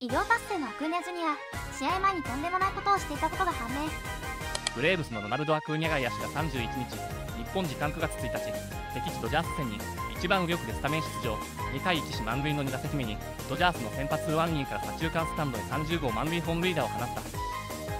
偉業達成のアクーニャジュニア、試合前にとんでもないことをしていたことが判明。 ブレーブスのロナルド・アクーニャガイア氏が31日、日本時間9月1日、敵地ドジャース戦に1番右翼でスタメン出場、2回1死満塁の2打席目に、ドジャースの先発ウワンギンから左中間スタンドへ30号満塁本塁打を放った。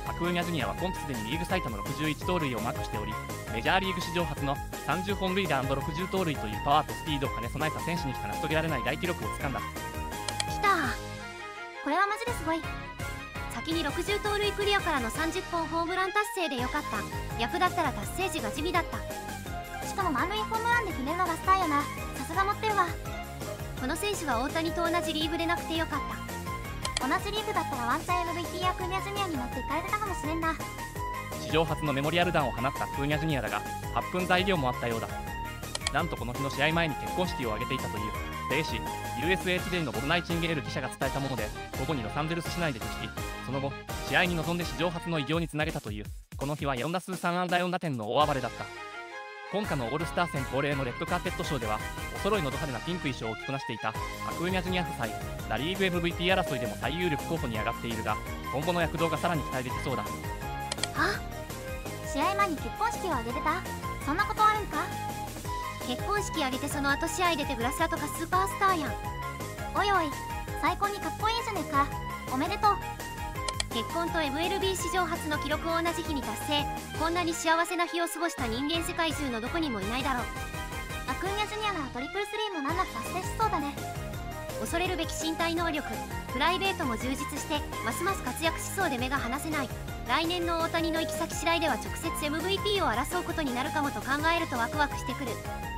アクーニャジュニアは今季すでにリーグ最多の61盗塁をマークしており、メジャーリーグ史上初の30本塁打 &60 盗塁というパワーとスピードを兼ね備えた選手にしか成し遂げられない大記録をつかんだ。 きたー、これはマジですごい。先に60盗塁クリアからの30本ホームラン達成でよかった。役だったら達成時が地味だった。しかも満塁ホームランで決めるのがスターよな。さすが持ってるわ。この選手は大谷と同じリーグでなくてよかった。同じリーグだったらワンチャン MVP アクーニャジュニアに持っていかれてたかもしれんな。 史上初のメモリアル弾を放ったアクーニャジュニアだが、発奮材料もあったようだ。なんとこの日の試合前に結婚式を挙げていたという米紙 USA Today のボブ・ナイチンゲール記者が伝えたもので、午後にロサンゼルス市内で挙式、その後試合に臨んで史上初の偉業につなげたという。この日は4打数3安打4打点の大暴れだった。今夏のオールスター戦恒例のレッドカーペットショーでは、お揃いのド派手なピンク衣装を着こなしていたアクーニャジュニア夫妻。ラリーグ MVP 争いでも最有力候補に上がっているが、今後の躍動がさらに期待できそうだ。 あ、試合前に結婚式を挙げてた。そんなことあるんか。結婚式挙げてその後試合出てブラスラとかスーパースターやん。おいおい、最高にかっこいいじゃねえか。おめでとう。結婚と MLB 史上初の記録を同じ日に達成。こんなに幸せな日を過ごした人間世界中のどこにもいないだろう。アクーニャジュニアならトリプルスリーも難なく達成しそうだね。恐れるべき身体能力、プライベートも充実してますます活躍しそうで目が離せない。来年の大谷の行き先次第では直接 MVP を争うことになるかもと考えるとワクワクしてくる。